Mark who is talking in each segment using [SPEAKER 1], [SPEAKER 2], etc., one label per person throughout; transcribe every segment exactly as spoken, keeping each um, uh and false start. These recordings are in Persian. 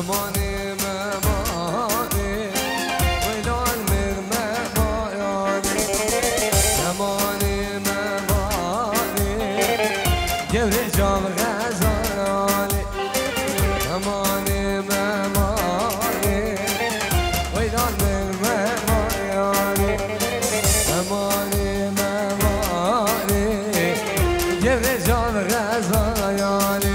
[SPEAKER 1] مماني مماني ويلان من مماني مماني مماني جبري جام غزالي مماني مماني ويلان من مماني مماني مماني جبري جام غزالي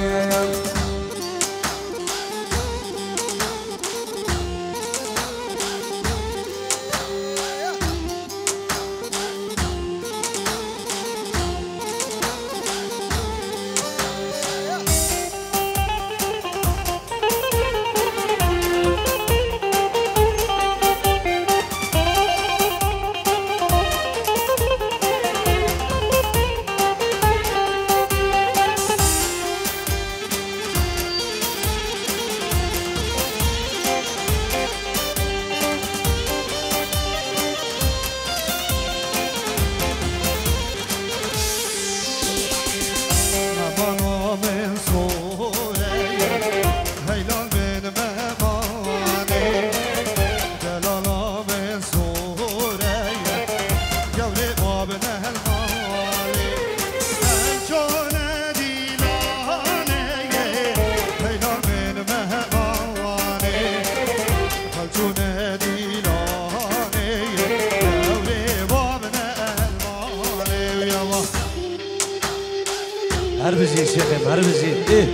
[SPEAKER 1] هربزي يا شيخ هربزي ايه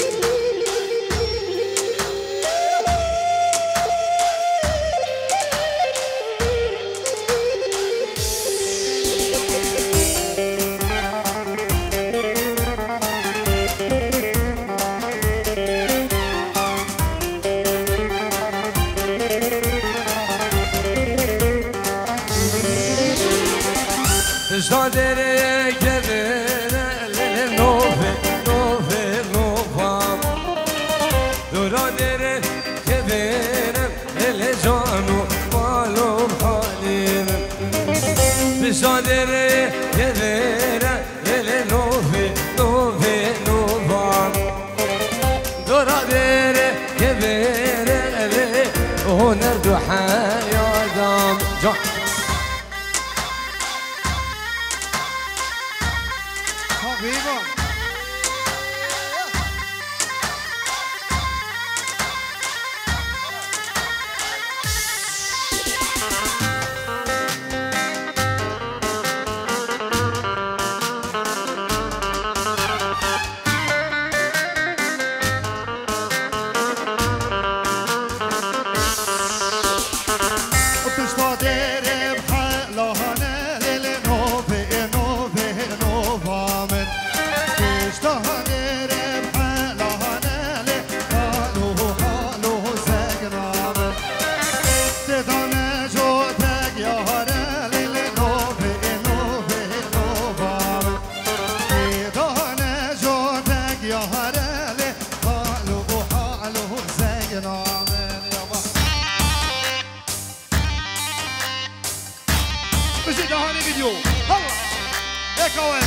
[SPEAKER 1] Zadere gevere nove nove nova Duradere gevere ele janu malum halim Zadere gevere ele nove nove nova Duradere gevere ele honer duha ya dam
[SPEAKER 2] Viva! بزيد هاني فيديو هلا هيك وين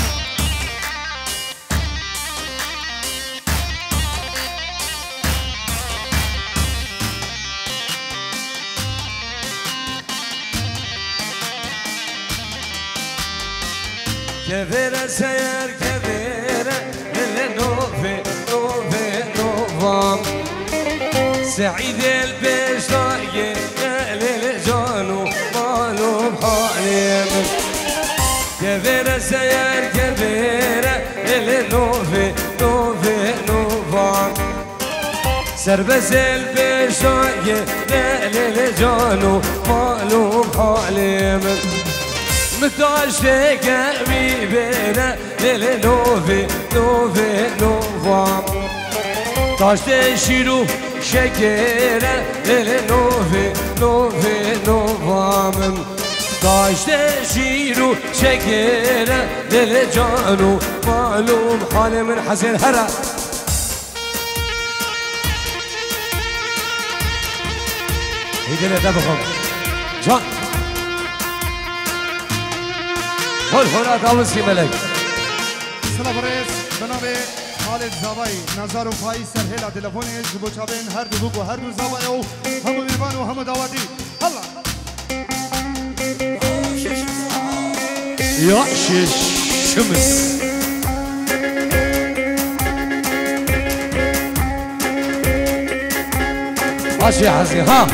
[SPEAKER 1] كفيرة سير كفيرة اللي نوفي نوفي نوفام سعيد البشراية للجانو مالو بحاليم كفيرة سير كفيرة اللي نوفي نوفي نوفام سربس البشراية للجانو مالو بحاليم متعشق بينا للنوفي نوفي نوفام تاشت شيرو شكرا للنوفي نوفي نوفام تاشت شيرو شكرا للجانو معلوم حالي من حسين هرا هيدنا دبخم جان هل هنا داوسي ملك
[SPEAKER 2] سلام بريس بنابي خالد زابایی نظر و فایی سرهلا تلفونش بو چابین هر دو بگو هر دو زابایی و همو میبان و همو داواتی الله
[SPEAKER 1] یا شش شمس ماشي حزين ها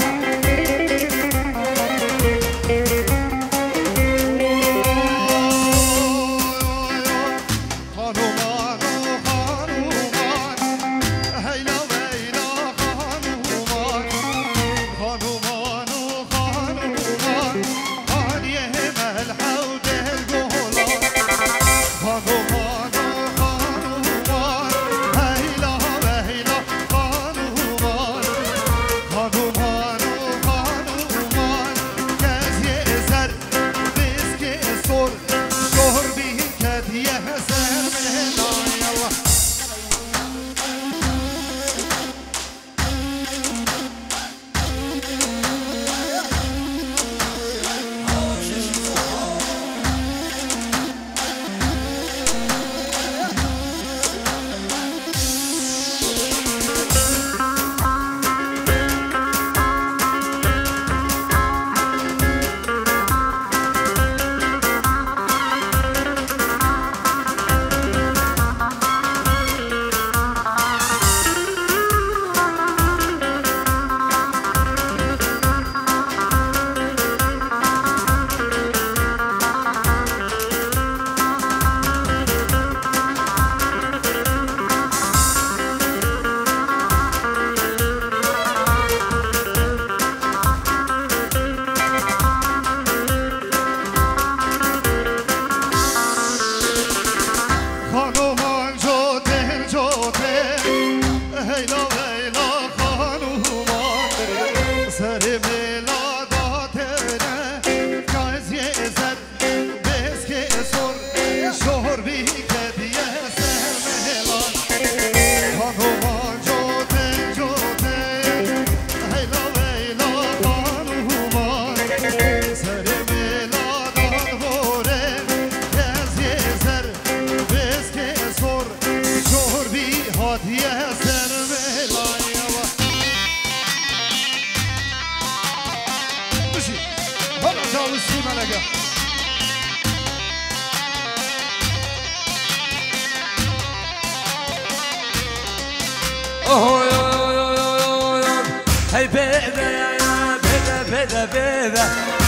[SPEAKER 1] هی بده یا بده بده بده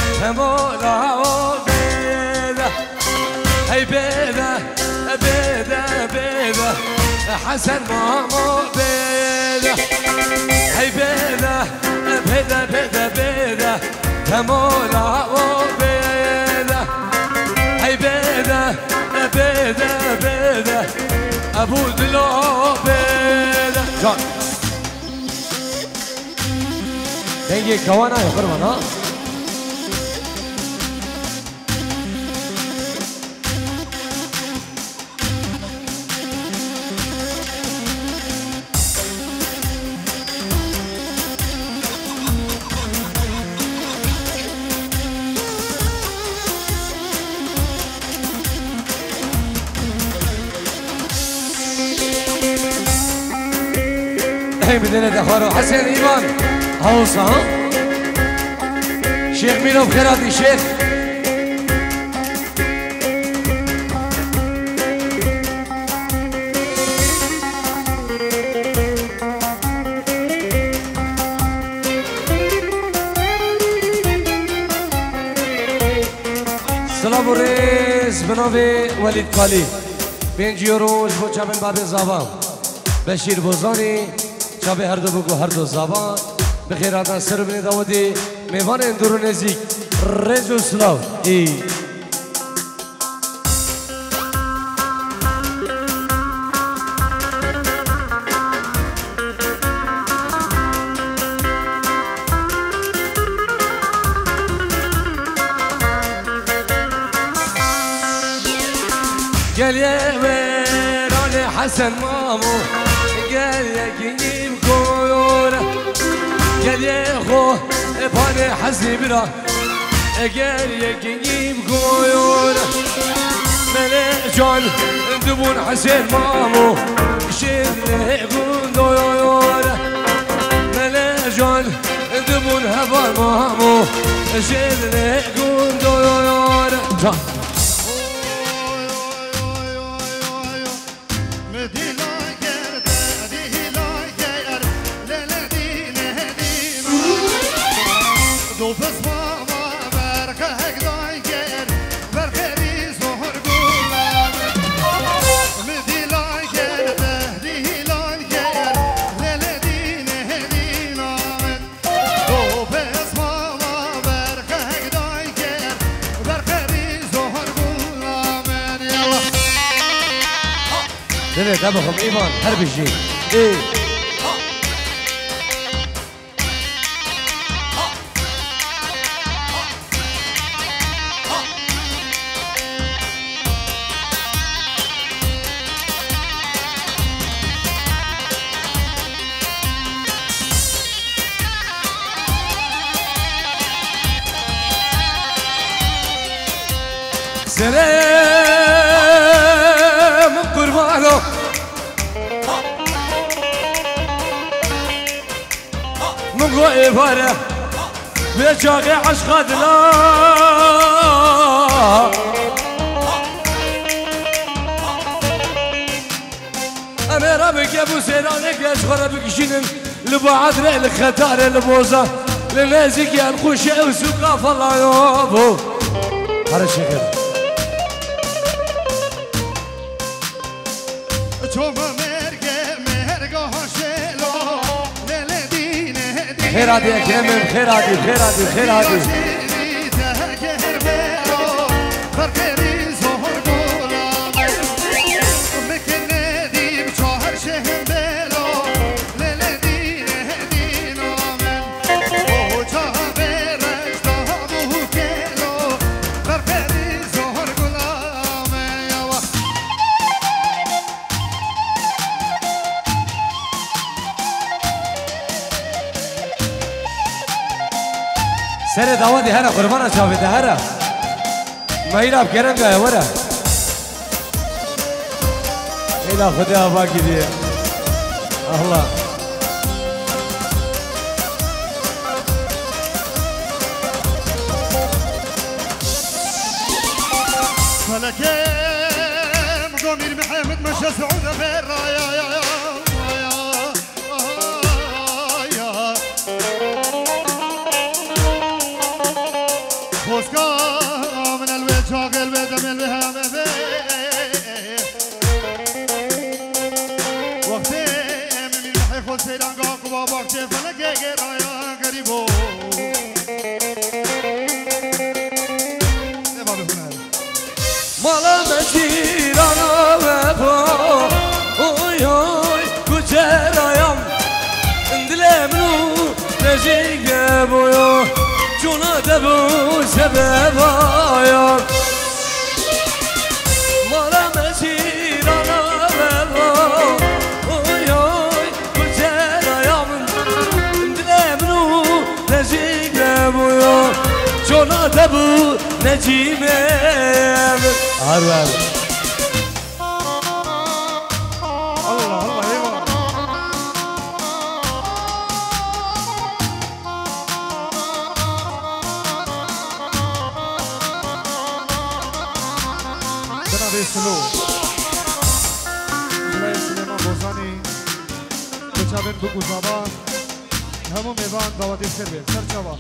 [SPEAKER 1] مولا بده هی بده بده بده حسن مامو بده هی بده بده بده بده مولا بده هی بده بده بده ابو دلو بده جان dengi kawana ya kurban ha بدنا دخلوا حسن إيمان هوصة شيخ ميلو بخيراتي شيخ سلام الرئيس بنوبي وليد قالي بين جيورو الفوتشا من باب الزابان بشير بوزاني شبه هر دو بگو هر دو زبان بخیراتان سر بینی داودی میوان اندرونزیک رزو سلاو ای گل یه ویران حسن مامو گل یکی گل یه خو پانه حزی برا گل یکی گویون مله جان دبون حسين مامو شيرني قندو يورا ملا جان دبون هبار مامو شيرني قندو يورا دلت أبوهم إيمان حرب الجيل إيه سلام قربانو من قوي فاره بيشاقي عشق دلا أنا رابك يا أبو سيرانك يا أشخر بكشين لبعض رألك خطار لبوزة لنازك يا الخوشة وسوقا فالله يابو هذا الشيخ خير عادي يا كامل خير عادي خير عادي خير عادي سر دعوتي هنا قربانا شافي دهرة ما يلعب كرنجا يا ورا إلى خدها باقي دي الله
[SPEAKER 2] فلكيم ضمير محمد مشى سعودة برا يا يا يا خوشگاه من الوید شاغل بدم الوهام به وقتی من محی خود سیران گاه با وقتی فلکه گرایان قریبو نبا بخونه
[SPEAKER 1] مالا مسیرانا وفا اوی اوی کچرایم دلمنو نجیگ بویو جونا دبو سبب آیم مالا مسیرانا وفا اوی اوی کچرایم دلمنو نجیگ بویو جونا دبو نجیمم هرور
[SPEAKER 2] الله الله ايوه جناب سلو جلای سلیمان بوزانی بچابن بگو زبان همو میوان دعوتی سر بید سر چوا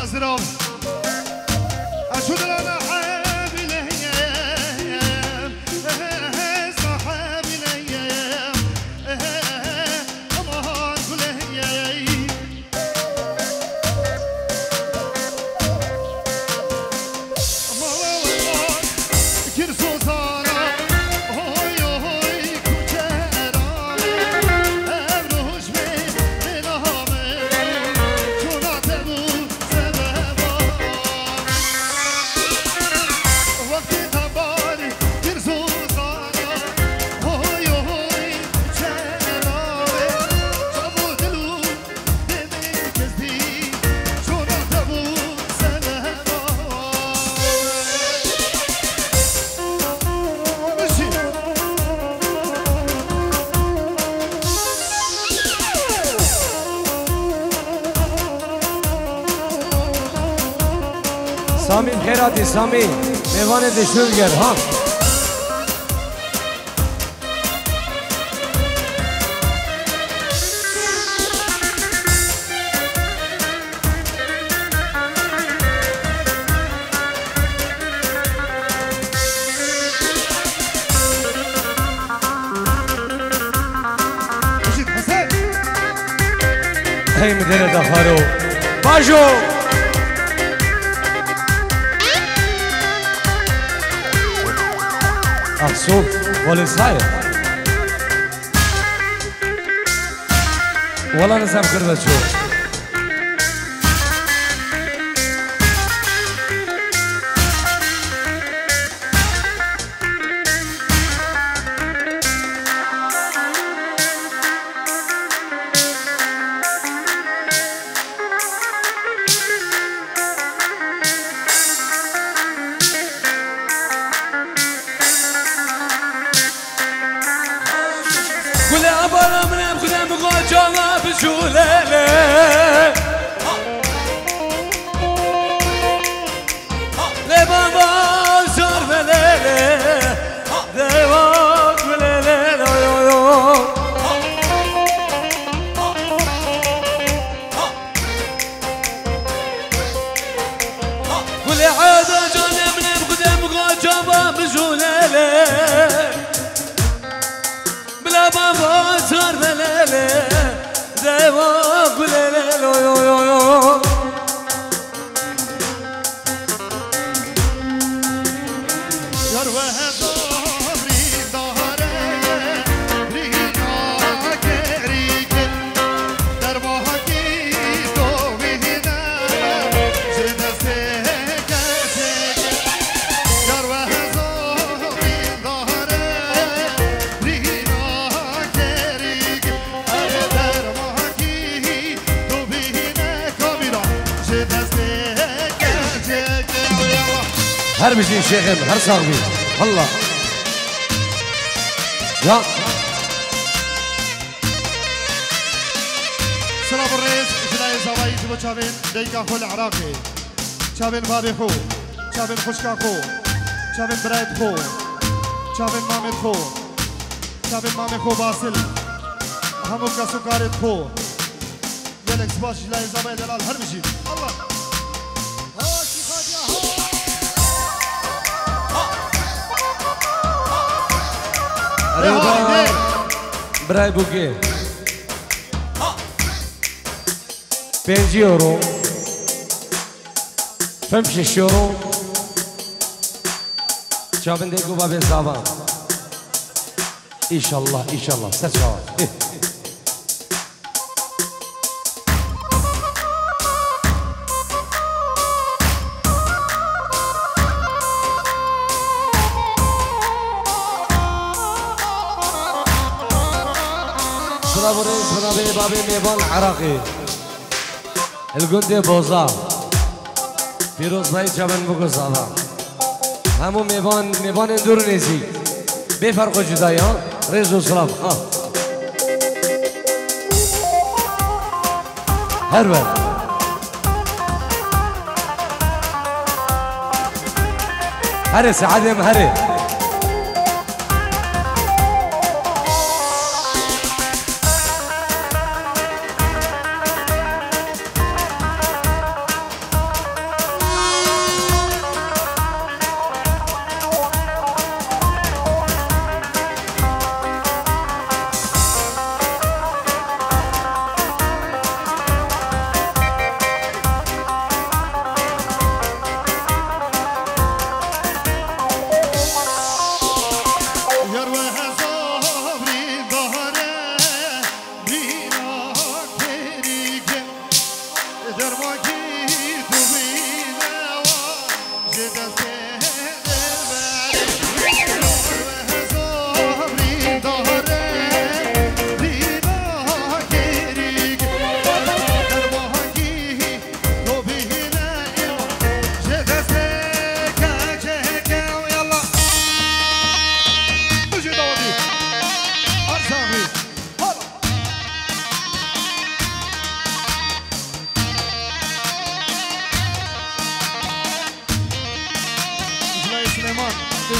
[SPEAKER 2] زراب اشود انا حبي الايام صاحبي الايام امان كل ايام امان كرسو زارا هوي هوي كوچرا امروش می نامه چونات بو سببا وقتی تباری كرسو زارا هوي هوي كوچرا چابو دلو دمی کسی چونات بو سببا
[SPEAKER 1] سامی خیراتی سامی میوان دشور گر ها
[SPEAKER 2] مشيت حسين
[SPEAKER 1] هی مدیر دخارو باجو أخصوف ولا صاير ولا نسام كربة شو كل عبارة من أبغى أبغى جواب بجولة لبابا صار بليلة دواك بليلة كل عادة جانا من أبغى أبغى جواب بجولة بابا صار بليلة دواك بليلة يو يو يو
[SPEAKER 2] يروه ظهري ظهره رينا كريك درباكي توهنا جنسك يروه ظهري ظهره رينا كريك درباكي توهنا كاميرا جنسك
[SPEAKER 1] هر بيجي شيخ هر صاغبي والله يا
[SPEAKER 2] سلام الرئيس جلاي زواي جبو چاوين ديكا خو العراقي چاوين بابي خو چاوين خشكا خو چاوين برايد خو چاوين مامد خو چاوين مامد خو باسل همو كسو كارد خو يلكس باش جلاي زواي دلال هر بيجي الله
[SPEAKER 1] ريوبا براي بوكي پنج یورو فهم شش یورو چابن دیگو بابی زبان ایشالله ایشالله سر چاوان سلام الرئيس بنابي بابي ميبان العراقي الجندي بوزا فيروز باي جبن بوزا همو ميبان ميبان اندونيسي بفرق جداي ها ريزو سلام ها هرول هري سعادم هري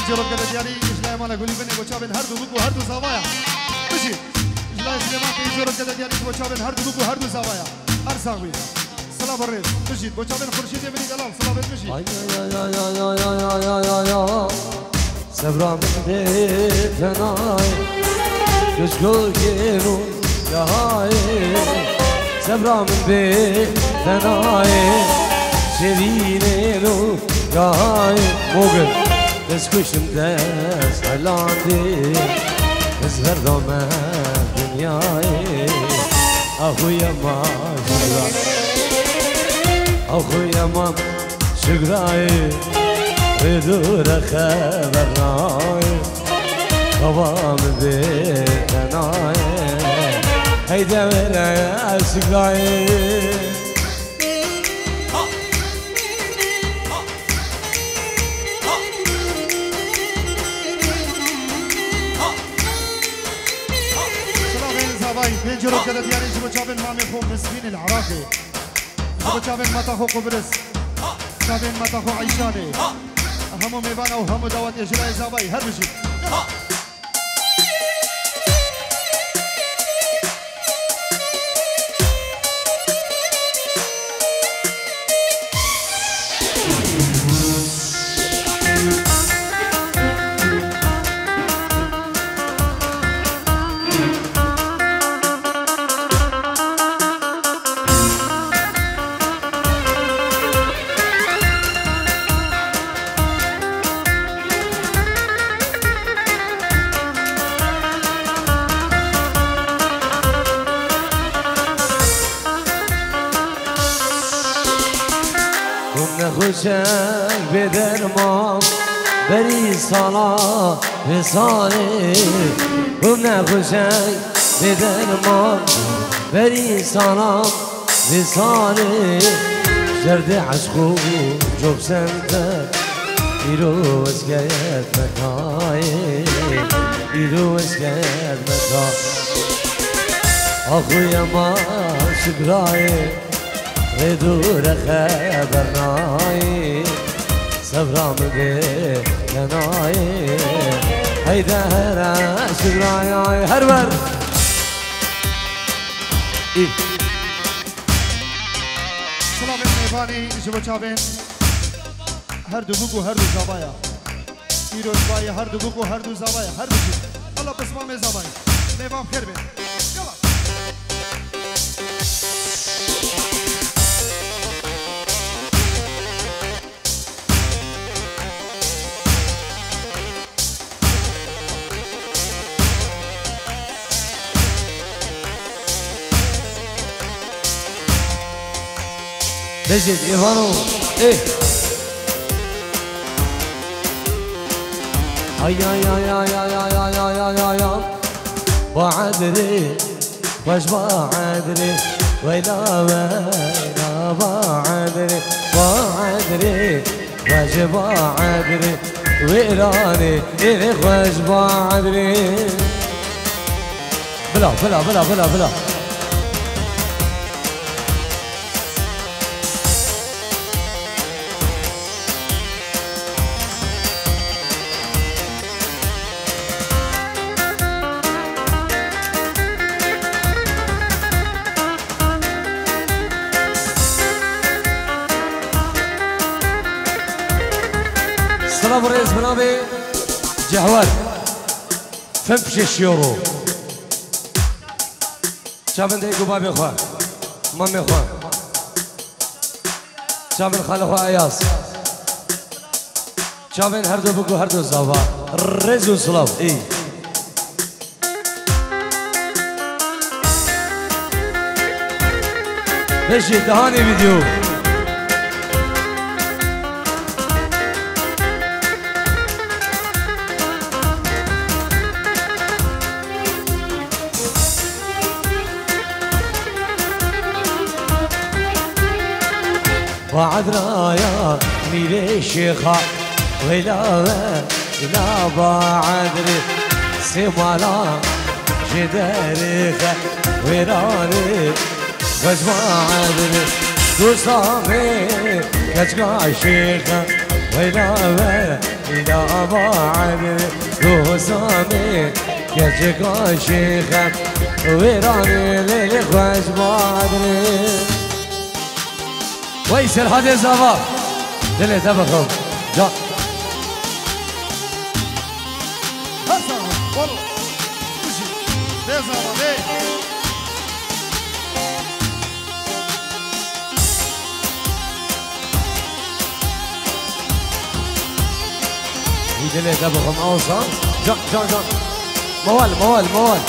[SPEAKER 2] جرب كده ديالي إجلاء مالا قولي بني وشابن هردو بكو هردو زوايا بشي إجلاء سليمان في جرب كده ديالي وشابن هردو بكو هردو زوايا أرساوي صلاة بالريز بشي وشابن خرشيد بني دلال صلاة بشي
[SPEAKER 1] ay ay ay ay ay ay ay ay ay Sevram fenay Gözgül gelun yahay Sevram fenay Şevinelu yahay Mogul Deskuşum des halandi Ezver dome dünyayı Ahu yaman şükran Ahu yaman şükrayı بدور خبرناي قوام بيتناي هيدا ولا سقاي
[SPEAKER 2] سلام بين زباي بين جرب كده ديالي جبو شابن مامي خو مسكين العراقي جبو شابن متا خو قبرس شابن متا خو عيشاني همو ميبانا وهمو دوات إجلاء زباي هر بشي
[SPEAKER 1] خوشک به درمان بری سالا به ساله هم نخوشک به درمان بری سالا به ساله جرد عشقو جب سنتر ایرو اسکیت مکای ایرو اسکیت مکای آخوی ما شکرای بدور خبرناي سفرام بكناي هيدا هرا شقراي هربر
[SPEAKER 2] سلام ميباني جبو شابن هردو بوكو هردو زبايا إيرو زبايا هردو بوكو هردو زبايا هردو بوكو الله بسمع مي زبايا ميبان خير بين يلا
[SPEAKER 1] بجد إيفانو إيه أي أي أي أي أي أي أي أي أي أي بعدري وش بعدري ويلا ويلا بعدري بعدري وش بعدري ويراني إلي وش بعدري بلا بلا بلا بلا بلا سلام الرئيس بنابي جهوار فمشش يورو شابن ديكو بابي خواه مامي خواه شابن خاله خواه اياس شابن هردو بكو هردو زاوا رزو سلاف اي بشي دهاني فيديو بعد رايا ميلي شيخا ولا لا بعدري سمالا جداريخا ويراني وجمع عدري دوسامي كجقا شيخا ويلا ويلا بعد دوسامي كجكا شيخة ويراني ليلي خوش بعدني ويسر هذه زابا دلي تبخم جا
[SPEAKER 2] هسا والله كشي دي زابا دي
[SPEAKER 1] دلي تبخم اوصا جا جا جا موال موال موال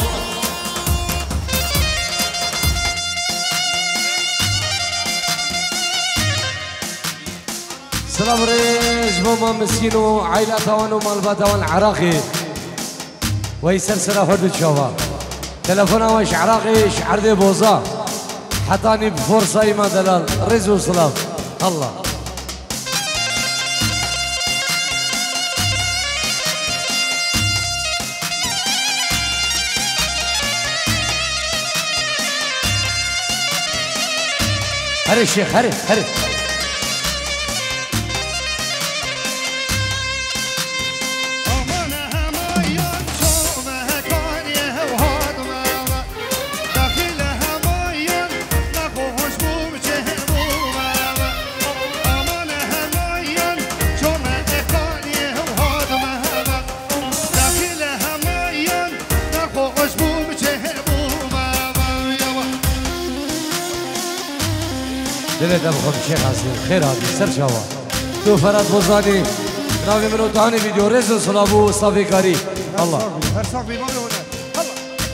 [SPEAKER 1] سلام ريج بوما مسكينو عائلة توان ومالبا توان عراقي ويسلسلة هدو تشوفا تلفونا وش عراقي شعر دي بوزا حطاني بفرصة إما دلال ريز وسلام الله هري الشيخ هري هري دلت ابو شيخ حسين خير هذه سر شوا تو فراد بوزاني ناوي منو تاني فيديو رزق صلابو صافي كاري الله
[SPEAKER 2] هر ساق بيمان هنا الله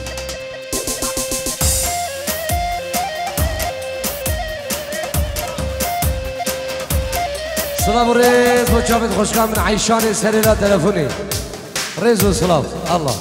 [SPEAKER 1] صلاب رز وشافت خوشكام من عيشاني سريرة تلفوني رز وصلاب الله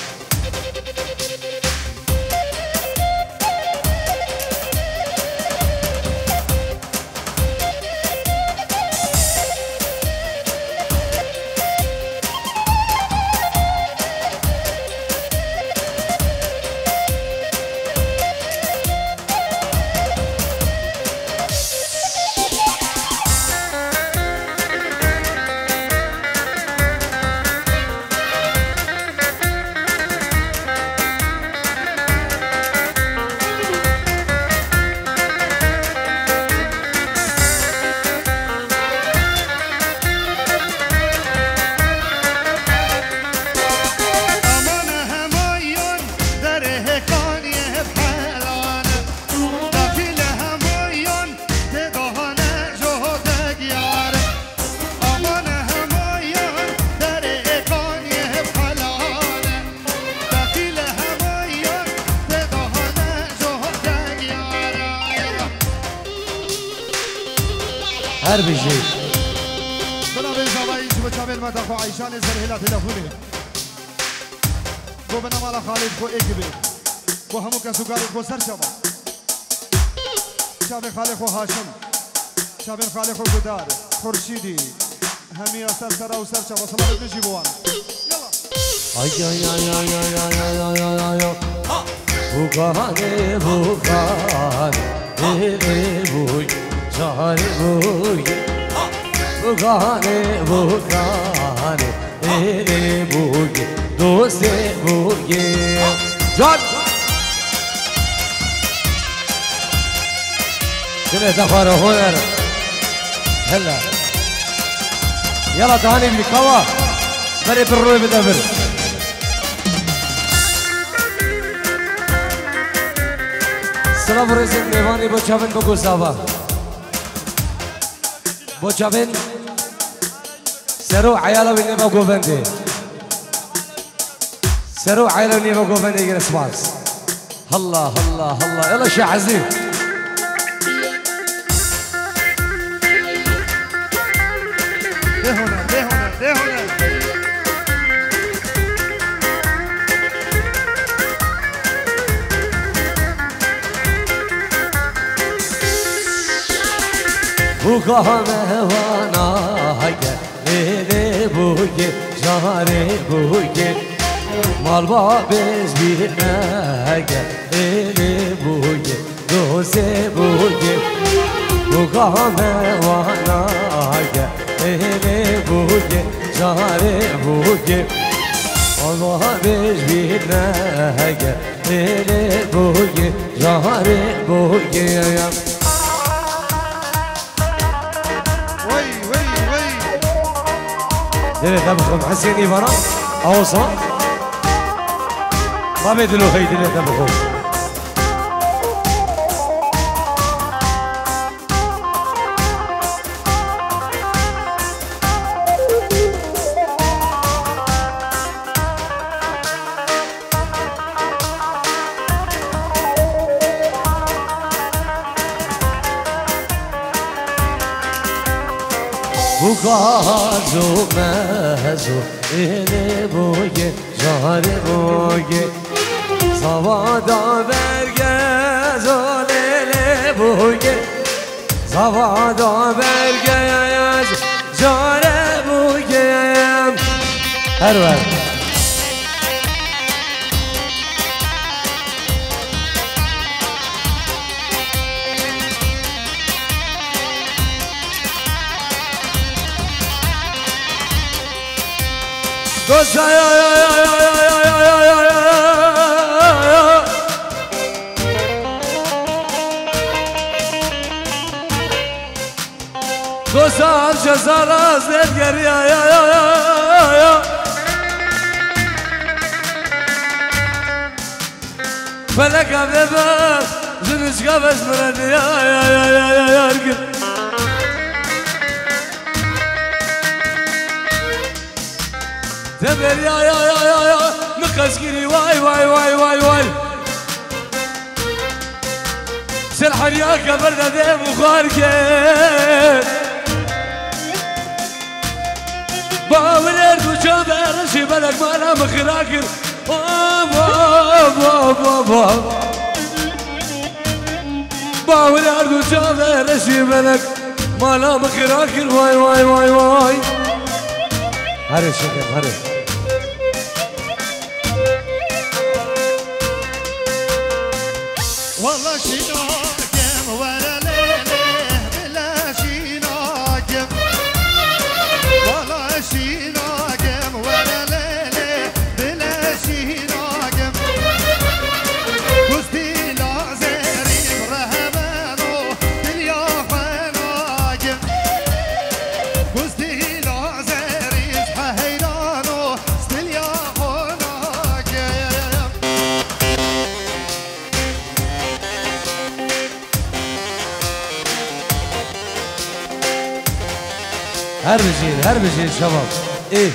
[SPEAKER 1] هر بشي
[SPEAKER 2] بنا بين زباين شو بتشامل ما تخو عيشان زرهلا تلفوني بو بنا مالا خالد بو اكبي بو همو كسوغاري بو سر شبا شابن خالد خو هاشم شابن خالد خو گدار خورشيدي همي سر سر او سر شبا سلام نجي بوان يلا
[SPEAKER 1] ay ay ay ay ay ay ay ay ay ay bugane bugane ele buy zare buy bugane bugane ele buy doste buy can كده تفارق هنا هلا يلا تهاني بالكوا بري بالروي بدبر سلام رزق میوانی با چاون بگو زاوا با چاون سرو عیالا بینه با گوونده سرو عیالا بینه با گوونده گر اسماس الله الله الله يلا شي عزيز
[SPEAKER 2] ده هنا ده هنا ده هنا
[SPEAKER 1] بوكا مهوانا هيا ليلي بوكي جاري بوكي مال بابز بينا هيا ليلي بوكي دوسي بوكي بوكا مهوانا هيا ليلي جاره بوگه الله بیش بیرنگه دل بوگه جاره بوگه
[SPEAKER 2] وي وي وي
[SPEAKER 1] دل تبخم حسين إبرام أوصى ما بدلو هي دل تبخم بوکازو مزو ele boye jare boye zavada bergez olele boye zavada bergez jare boye her var Dosta ya ya ya ya ya ya ya ya ya Dosta amca zaraz edger ya ya ya ya ya Felek abdebek zınışka bezmüredi ya ya ya ya ya ya Teber ya ya ya ya ya مكسكري واي واي واي واي واي سلحن يا كبرنا ذي مخاركين باب الارض وجاب رشي بلك مالا مخراكر باب باب باب باب الارض وجاب رشي بلك مالا مخراكر واي واي واي واي هري شكر هري
[SPEAKER 2] والله شيناكم ولا ليله بلا شيناكم والله شيناكم ولا ليله بلا شيناكم قصدي لازرين رهبانو دنيا فناكم قصدي لازرين حيرانو دنيا
[SPEAKER 1] هر بشین هر بشین شباب ای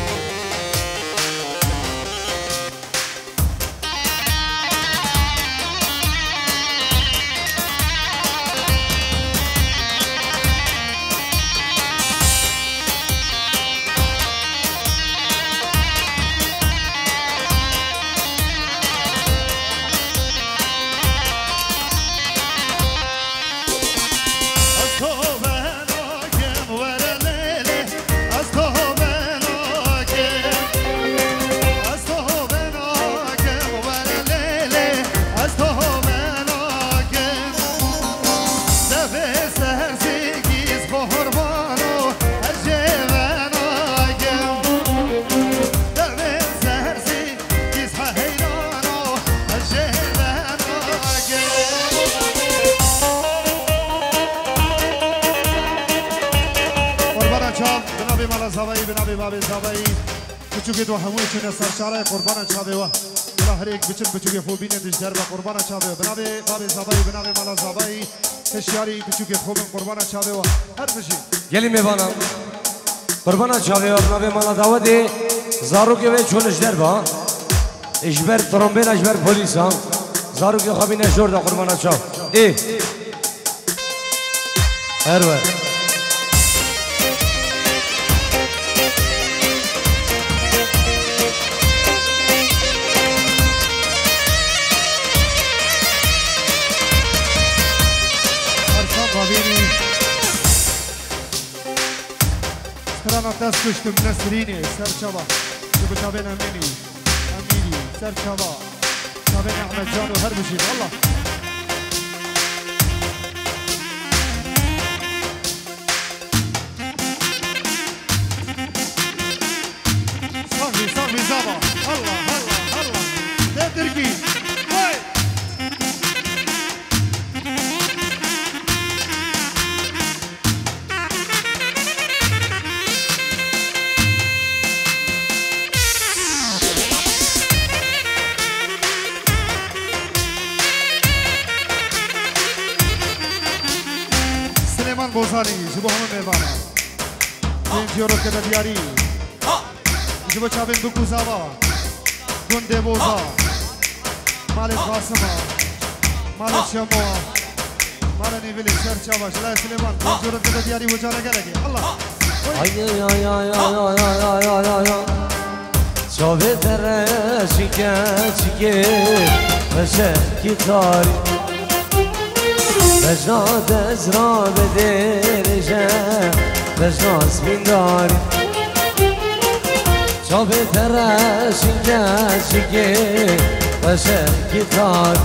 [SPEAKER 2] بنابي بابي زابي بچوكي دو همون چنه سرشاره قربان چاوي وا بلا هر ایک بچن بچوكي خوبين دش در قربان چاوي بنابي بابي زابي بنابي مالا زابي تشياري بچوكي خوبن قربان چاوي وا هر بشي
[SPEAKER 1] گلی میبانم قربان چاوي وا بنابي مالا داودي زارو که به چونش در با اجبر ترامبین اجبر پلیس ها زارو که خوابی نشور دا قربان چاو ای هر وقت
[SPEAKER 2] دست کشتم نسرینه سر چابا جو بچابین امینی امینی سر چابا چابین احمد جان و هر بشید والله بو همه میبانه پنج یورو که دیاری جبو چابین دو کوزاوا گنده بوزا مال قاسما مال شما مال نیویلی سرچاوا شلای سلیمان پنج یورو که دیاری وجانه گلگی الله
[SPEAKER 1] ay ay ay ay ay ay ay ay ay چاوه دره شکه شکه بشه گیتاری بجناد از را بدرجه بجناز بینداری چاوه دره شکه شکه بشه گیتاری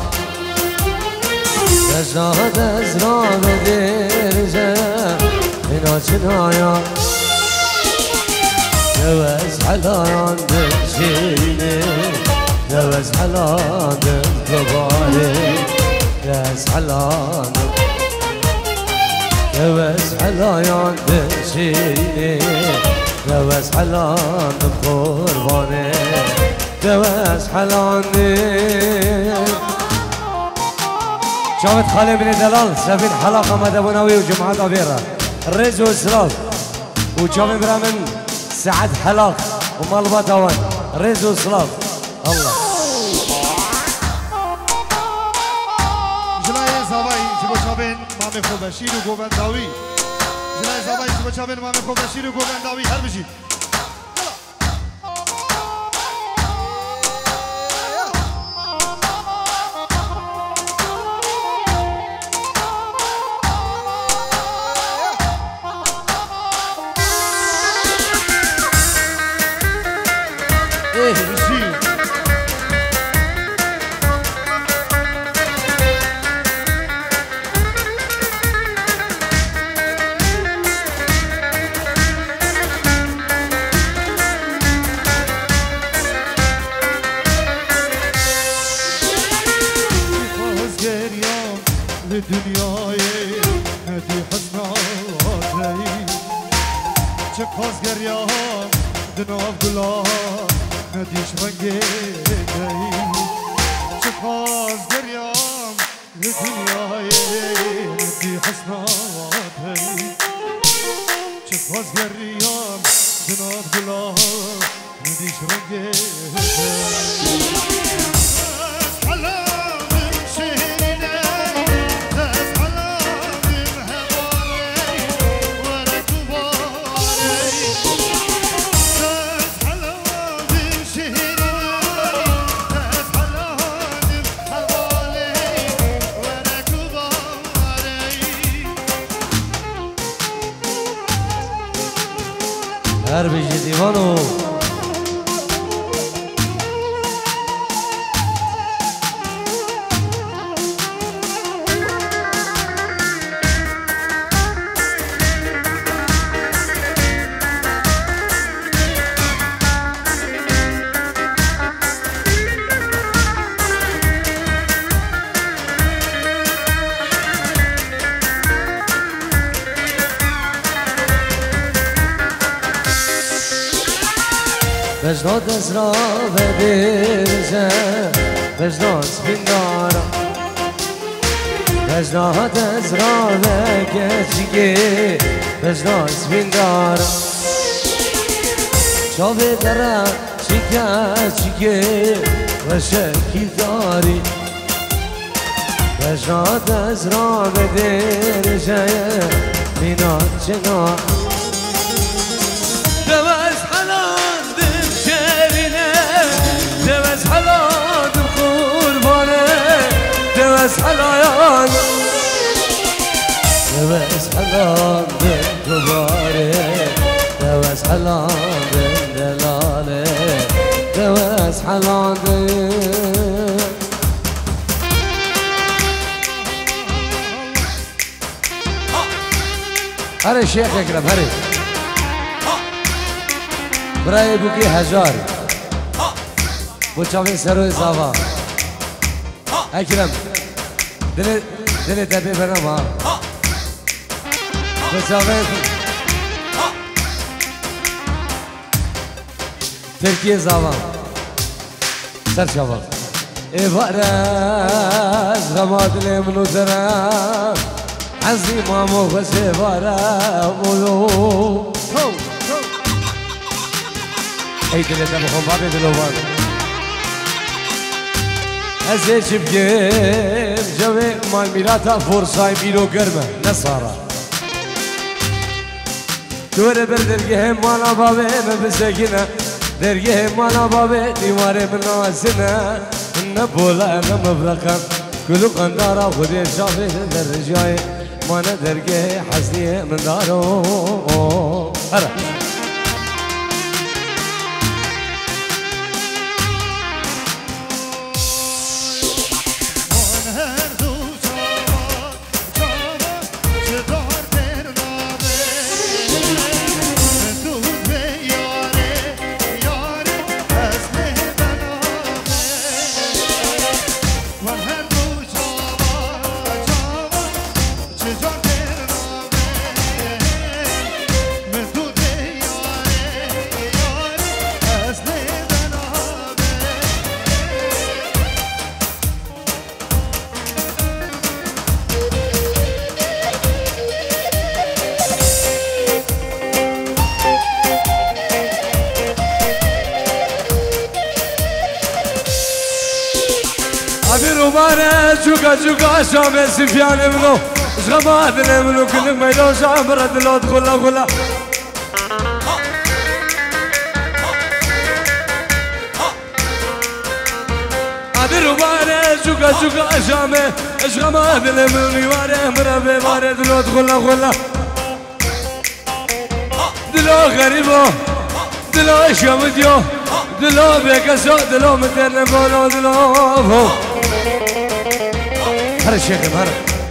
[SPEAKER 1] بجناد از را بدرجه اینا چنایا جواز حلان بشيني جواز حلان بكباري جواز حلان جواز حلان بشيني جواز حلان بقرباني جواز حلان شافت خالي بن دلال سفين حلقة مدبوناوي وجمعة طبيرة الرز والسلاف وشافي برامن سعد حلاق ومال بطوان ريزو صلاف الله
[SPEAKER 2] جلای زاوایی جبو چابین مامي خو بشیر و گوبنداوی جلای زاوایی جبو چابین مامي خو بشیر و گوبنداوی هر بجید دنیای ندی حسناتی چه خواست گریان دناب گلا ندیش رنگی دی چه خواست گریان دنیای ندی حسناتی چه خواست گریان دناب گلا ندیش رنگی دی
[SPEAKER 1] هر بیجی دیوانو بجناد از را بدرزه بجناد بیندارم بجناد از را بگشگی بجناد بیندارم چاوه درم شکشگی و شکی داری بجناد از را بدرزه بیناد چنان دوز حلال قربانه دوز حلال دوز حلال قباره دوز حلال دلاله دوز حلال هره شیخ اکرم هره برای بوکی هزار بوچاوین سروی زاوا اکرم دل دل تبی برام ها بوچاوین ترکیه زاوا سر شباب ای بارز غماد لیمنو زرم حزني مامو وسيفارة مولو اي دلتا بخون بابي دلوان ازيش بجيب جوي مال ميلاتا فرصاي بيلو قرمة نصارى دور بردرقه مالا بابي من بسكنة درقه مالا بابي ديواري من ناسنا نبولا نمبرقا كلو قندارا خودي شافي درجاي مانا درقه حزني من دارو هرا جوكا جوكا شام سفيان منو شغمات منو كل ما يلو شام برد لو دخلا خلا ادير وباره جوكا جوكا شام شغمات منو يواره مربي باره لو دخلا خلا دلو غريبو دلو شامديو دلو بكسو دلو متن بولو دلو هر الشيخ هر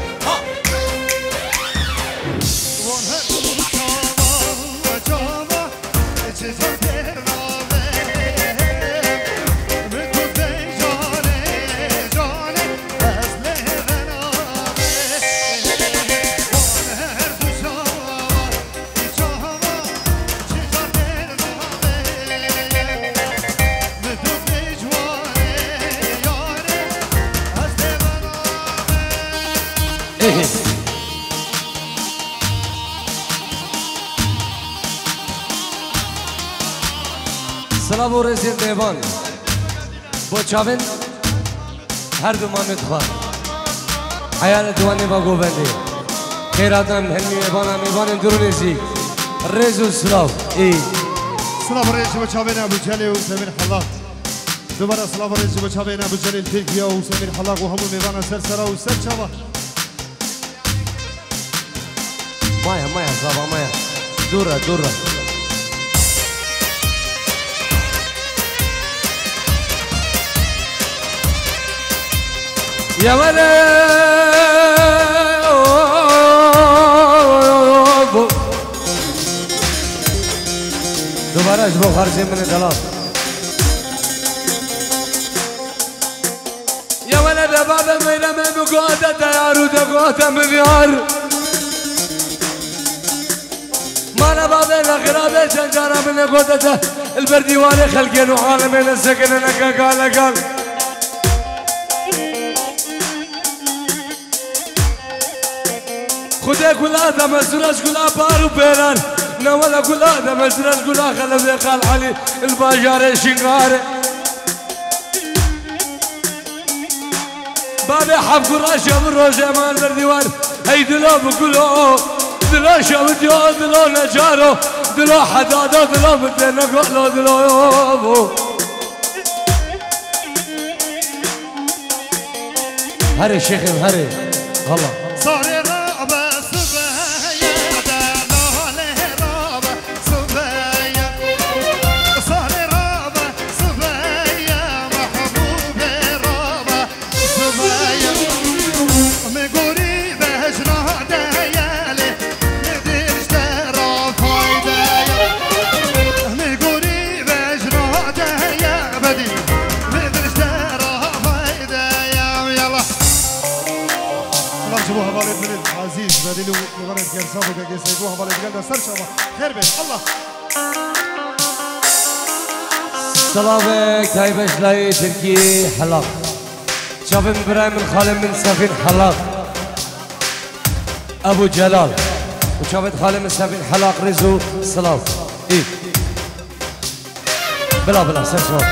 [SPEAKER 1] سلام و رزین دیوان با چاوین هر دو مامت خواه حیال دوانی با گوبنده خیراتم هنمی ایبانم ایبانم درون زی رز و سلام ای
[SPEAKER 2] سلام رزی با چاوین ابو جلی و سمیر حلاق دوباره سلام رزی با چاوین ابو جلی ترکیه و سمیر حلاق و همون میوان سر سرا و سر چاوا
[SPEAKER 1] مایا مایا زابا مایا دوره دوره يا ولد دوباره اجبو خارجين من الدلال يا ولد بابا مينا من قوتة تيار ودقوتة مليار مانا بابا الأخرابة شنجارة من قوتة البرديواني خلقين وعالمين السكن لك قال قال خدا كلها تمسرش كلها بارو بيران نولا كلها تمسرش كلها خلف يقال علي الباجار شنغار بابي حب قراشة من روجة مال برديوان هي دلو بكلو دلو شمتيو دلو نجارو دلو حدادو دلو متنا قولو دلو هري شيخ هري والله
[SPEAKER 2] صاري عزيز بديلو لغرض كرسابو كجسدوها بالجلدة سرشابة خير بيت الله
[SPEAKER 1] سلامك تايبش لاي تركي حلاق شافن براي من خالم من سفين حلاق ابو جلال وشافت خالي من سبيل حلاق رزو سلاف ايه بلا بلا سرسو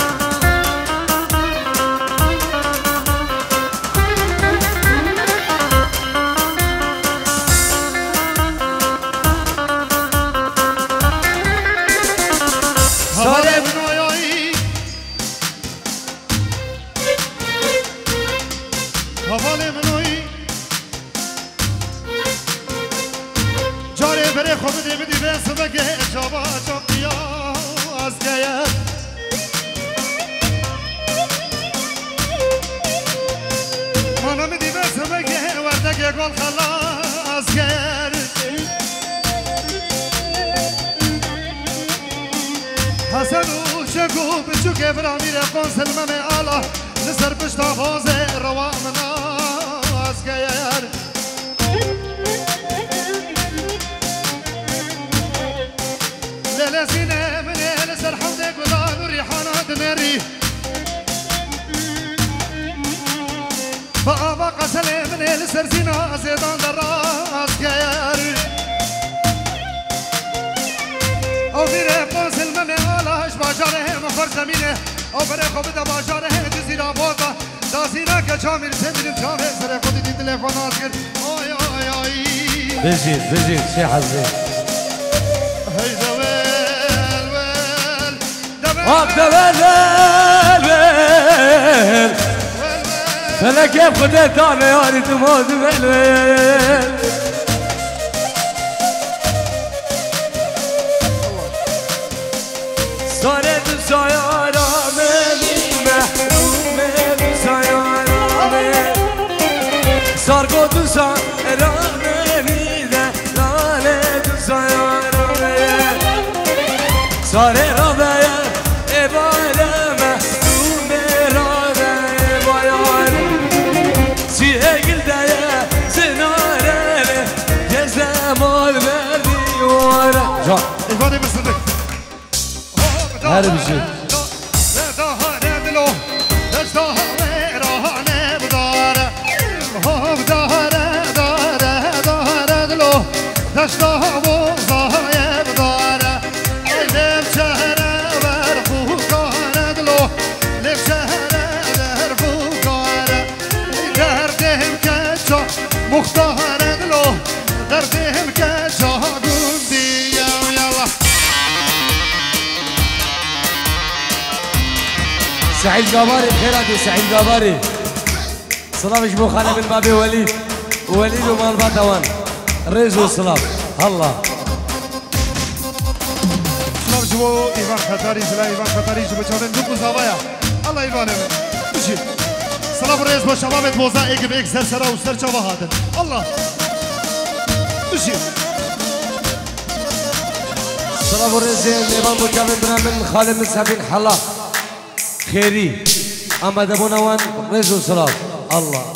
[SPEAKER 1] بزيد بزيد شي حزين
[SPEAKER 2] هيدا ويل ويل
[SPEAKER 1] دبل ويل فلا كيف خديت انا يا ريت موت ويل ويل صارت سيارة من محروم سيارة من صار قد سيارة ساره رابعه اباله محروم رابعه بایان سیه گلده زناره یه زمان بردیواره جان
[SPEAKER 2] ایوانه بسنده
[SPEAKER 1] هر بشید
[SPEAKER 2] دهانه دلو دشتانه راهانه بداره داره داره داره دلو دشتانه بزایه بداره لب شهره برفو کاره دلو لب شهره برفو کاره دردهم که جا مختاره دلو دردهم که جا گوندی یالا
[SPEAKER 1] سعيد جاباري خيراتي سعيد جاباري صلاف شبو خانه من بابي وليد وليد ومال باتوان ريزو صلاف الله
[SPEAKER 2] صلاف جبو ايوان خطاري زلا ايوان خطاري جبو چاوين دوكو زاوايا الله ايوانه بشي صلاف ريز با شبابت موزا ايك بيك سر سرا و سر چاوا هادن الله بشي
[SPEAKER 1] صلاف ريزين ايوان بو چاوين بنا من خالد من سبيل حلاق خيري اما دبونا وان ريزو صلاف الله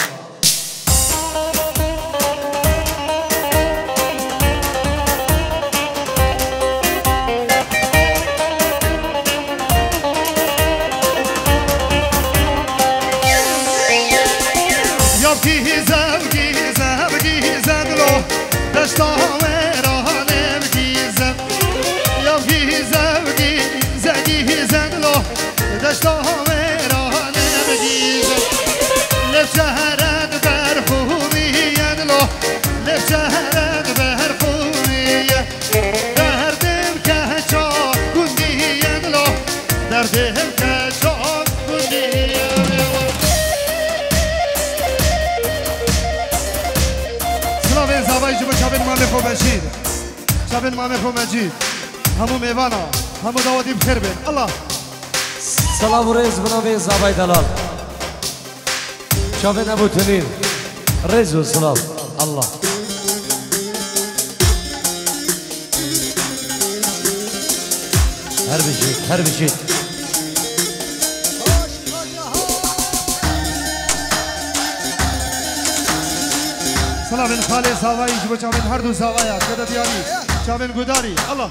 [SPEAKER 2] شابن مامخو مجید همو میوانا همو داودی بخیر بین الله
[SPEAKER 1] سلام و رز بنابه زابای دلال شابن ابو تنین رز و سلام الله هر بشید هر بشید
[SPEAKER 2] سلام بن خاله زاوایی جبو چابن هر دو زاوایا کده دیاری چابن گوداری الله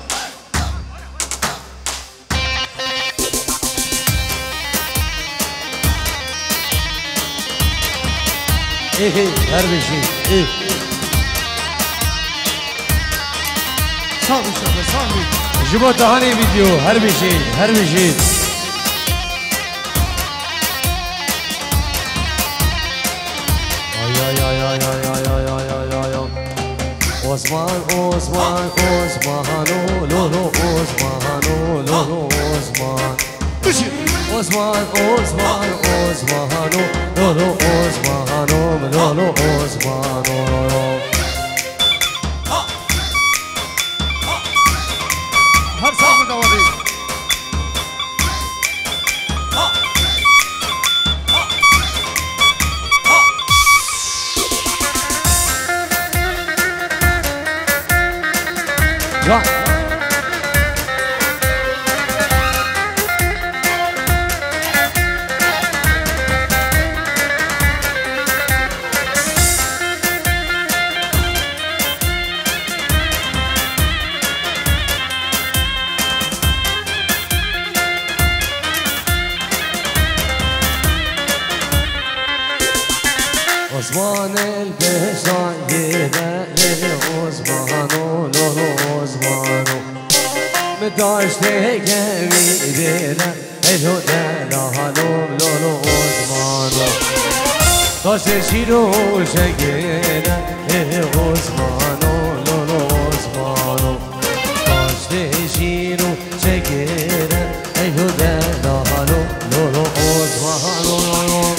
[SPEAKER 1] ايه هر بشید ايه
[SPEAKER 2] صافي شباب صافي
[SPEAKER 1] جبوا تهاني فيديو هر بشيء هر بشيء Osman, Osman, Osman, Lolo, Osman, Lolo, Osman. Osman, Osman, Osman, Lolo, Osman, Lolo, Osman.
[SPEAKER 2] هر صاحب دوابي
[SPEAKER 1] Ja. Osman el beşayede Osmano lolo Osmano Medaşte gemidine Elo delalo lolo Osmano Taşte şiro şegine Osmano lolo Osmano Taşte şiro şegine Elo delalo lolo Osmano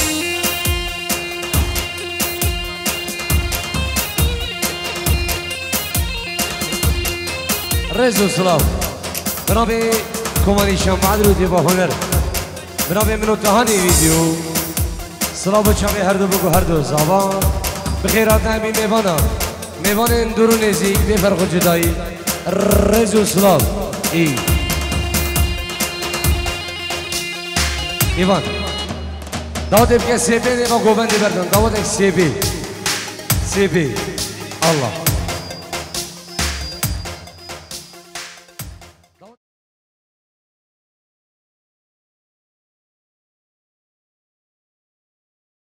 [SPEAKER 1] رزو سلاف برابي كوماني شمعدرو دي بهنر برابي منو تهاني فيديو سلاف بچاوي هر دو بگو هر دو زبان بخيرات همي ميوانا ميوان اندورو نزيك بي فرق جدائي رزو سلاف اي ايوان داود ابكي سيبي دي با گوبن دي بردن داود اك سيبي سيبي الله